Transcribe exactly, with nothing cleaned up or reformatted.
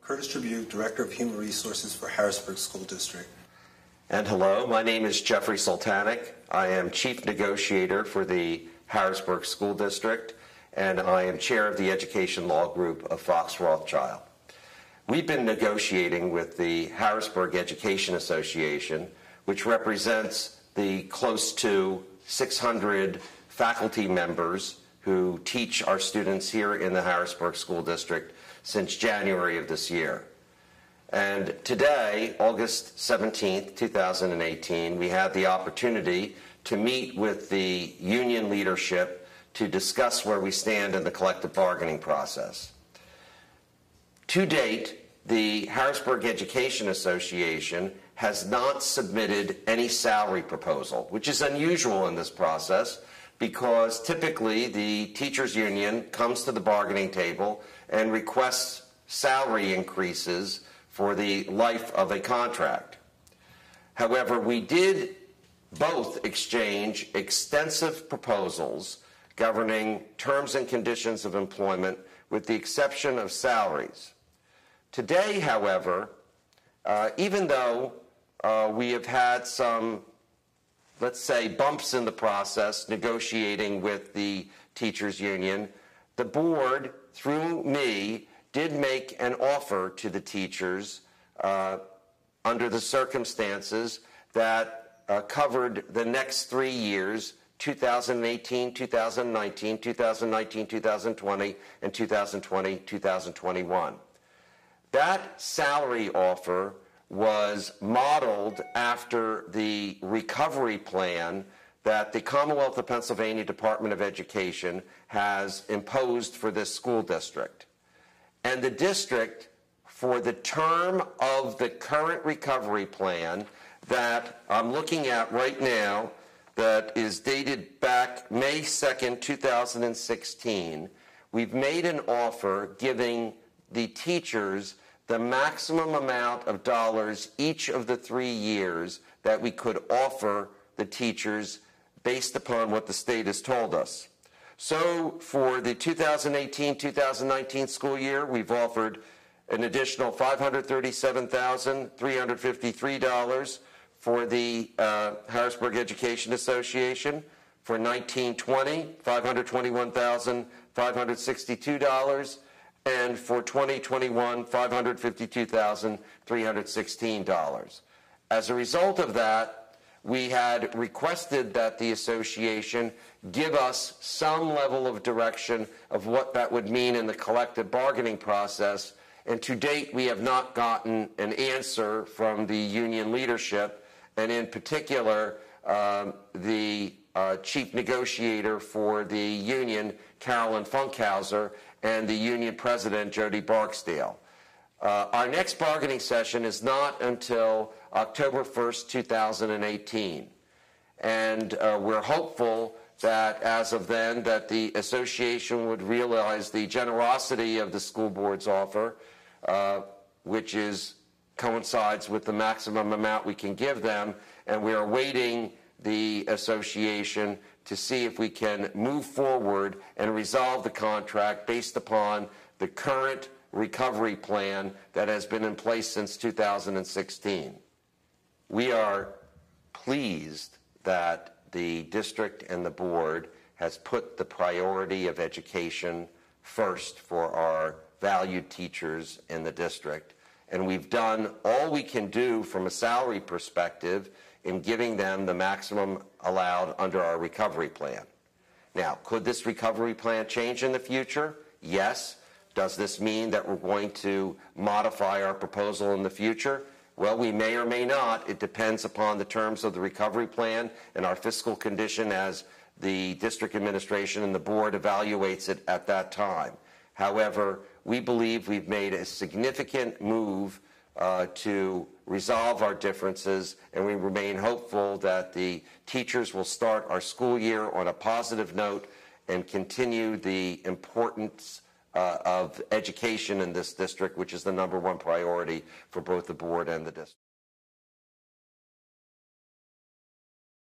Curtis Tribute, Director of Human Resources for Harrisburg School District. And hello, my name is Jeffrey Sultanic. I am Chief Negotiator for the Harrisburg School District, and I am Chair of the Education Law Group of Fox Rothschild. We've been negotiating with the Harrisburg Education Association, which represents the close to six hundred faculty members who teach our students here in the Harrisburg School District since January of this year. And today, August seventeenth, two thousand eighteen, we had the opportunity to meet with the union leadership to discuss where we stand in the collective bargaining process. To date, the Harrisburg Education Association has not submitted any salary proposal, which is unusual in this process because typically the teachers union comes to the bargaining table and requests salary increases for the life of a contract. However, we did both exchange extensive proposals governing terms and conditions of employment with the exception of salaries. Today, however, uh, even though uh, we have had some, let's say, bumps in the process negotiating with the teachers union, the board, through me, did make an offer to the teachers uh, under the circumstances that uh, covered the next three years, two thousand eighteen, two thousand nineteen, two thousand nineteen, two thousand twenty, and two thousand twenty, two thousand twenty-one. That salary offer was modeled after the recovery plan that the Commonwealth of Pennsylvania Department of Education has imposed for this school district. And the district, for the term of the current recovery plan that I'm looking at right now, that is dated back May second, two thousand sixteen, we've made an offer giving the teachers the maximum amount of dollars each of the three years that we could offer the teachers based upon what the state has told us. So for the two thousand eighteen, two thousand nineteen school year, we've offered an additional five hundred thirty-seven thousand, three hundred fifty-three dollars for the uh, Harrisburg Education Association. For nineteen twenty, five hundred twenty-one thousand, five hundred sixty-two dollars. And for twenty twenty-one, five hundred fifty-two thousand, three hundred sixteen dollars. As a result of that, we had requested that the association give us some level of direction of what that would mean in the collective bargaining process, and to date we have not gotten an answer from the union leadership, and in particular um, the uh, chief negotiator for the union, Carolyn Funkhauser, and the union president, Jody Barksdale. Uh, our next bargaining session is not until October first, two thousand eighteen. And uh, we're hopeful that as of then that the association would realize the generosity of the school board's offer, uh, which is coincides with the maximum amount we can give them, and we are awaiting the association to see if we can move forward and resolve the contract based upon the current recovery plan that has been in place since two thousand sixteen. We are pleased that the district and the board has put the priority of education first for our valued teachers in the district, and we've done all we can do from a salary perspective in giving them the maximum allowed under our recovery plan. Now, could this recovery plan change in the future? Yes. Does this mean that we're going to modify our proposal in the future? Well, we may or may not. It depends upon the terms of the recovery plan and our fiscal condition as the district administration and the board evaluates it at that time. However, we believe we've made a significant move uh, to resolve our differences, and we remain hopeful that the teachers will start our school year on a positive note and continue the importance uh, of education in this district, which is the number one priority for both the board and the district.